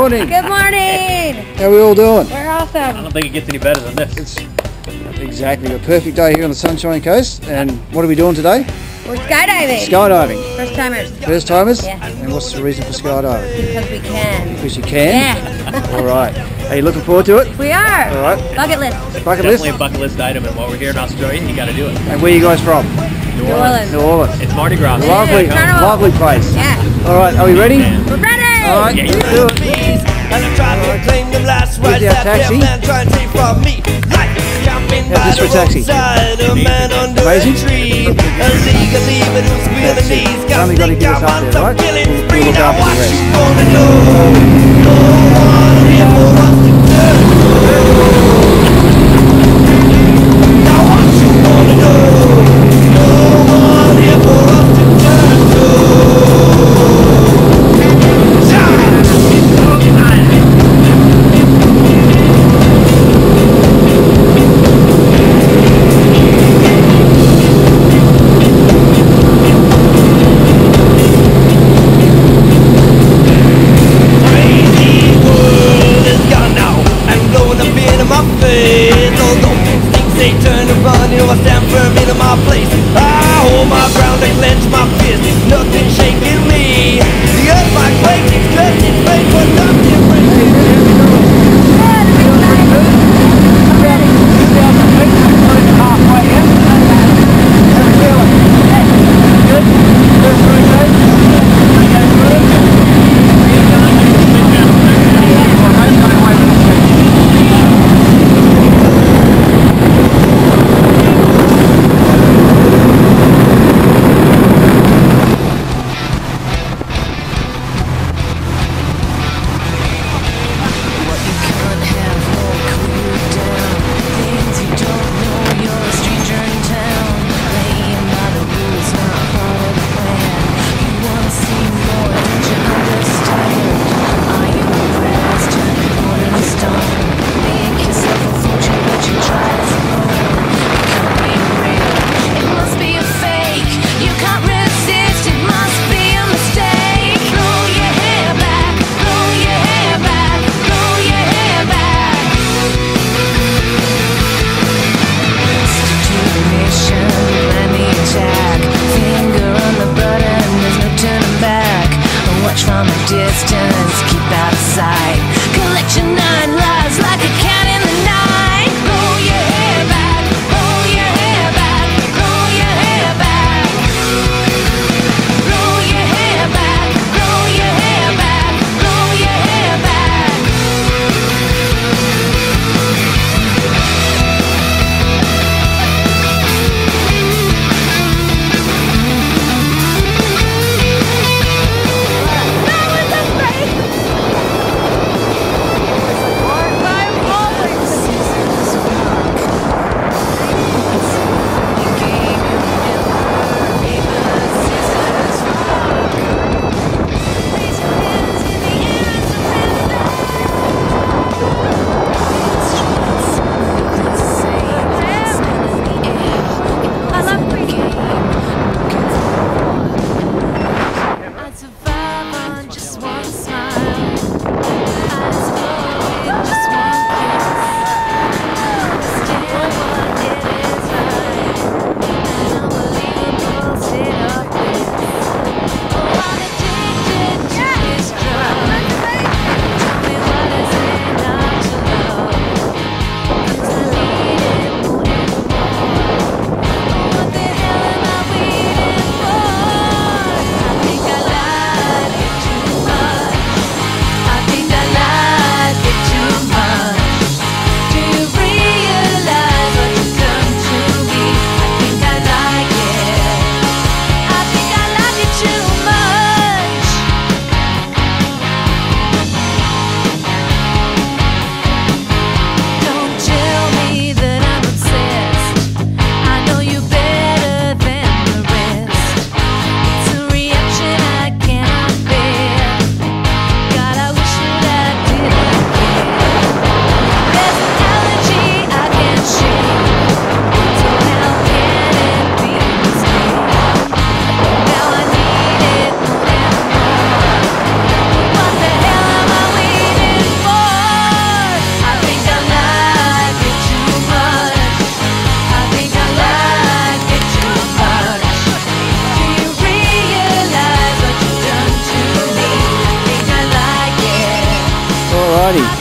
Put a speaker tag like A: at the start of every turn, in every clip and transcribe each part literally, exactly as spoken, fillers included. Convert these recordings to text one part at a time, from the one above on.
A: morning.
B: Good morning.
A: How are we all doing?
B: We're awesome.
C: I don't think it gets any better than this.
A: It's exactly a perfect day here on the Sunshine Coast. And what are we doing today?
B: We're skydiving.
A: Skydiving.
B: First timers.
A: First timers?
B: Yeah.
A: And what's the reason for skydiving?
B: Because we can.
A: Because you can?
B: Yeah.
A: All right. Are you looking forward to it?
B: We are.
A: All right.
B: Bucket list.
A: Bucket
C: Definitely
A: list?
C: a bucket list item, and while we're here in Australia, you got to do it.
A: And where are you guys from?
C: New
B: New Orleans.
A: New Orleans.
C: It's Mardi Gras.
A: Lovely,
B: Carnival.
A: lovely place.
B: Yeah.
A: All right, are we ready?
B: We're ready.
A: All right,
C: Yeah,
A: let's
C: you're
A: do it.
D: And I tried to claim them last rights
A: Here's our
D: that
A: taxi.
D: man tried to take from me. Like jumping
A: How's
D: by
A: this
D: the
A: for taxi?
D: roadside, a man under
A: Amazing.
D: a tree. Illegally, but it was squealing
A: That's it.
D: knees.
A: Only gotta
D: think
A: get us
D: I
A: up
D: want
A: there,
D: some
A: right?
D: killing
A: We'll-
D: spree.
A: we'll look
D: Now
A: after the
D: what
A: rest.
D: you gonna do? No one here for us to turn to. Now what you gonna do? No one here for us to turn to. Crazy world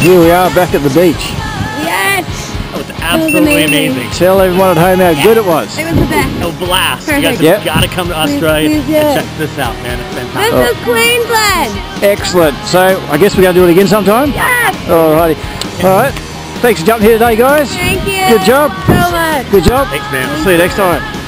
A: Here we are back at the beach.
B: Yes.
C: That was absolutely
B: amazing.
C: amazing.
A: Tell everyone at home how good it was.
B: It was the best.
C: A blast. You guys
B: Perfect.
C: have
A: Yep.
C: got to come to Australia
B: please do
C: and
B: it.
C: check this out, man. It's
B: This
C: fantastic.
B: is Queensland.
A: Excellent. So I guess we're going to do it again sometime?
B: Yes.
A: Alrighty. Alright. Thanks for jumping here today, guys.
B: Thank you.
A: Good job.
B: So much.
A: Good job.
C: Thanks, man.
A: See you next time.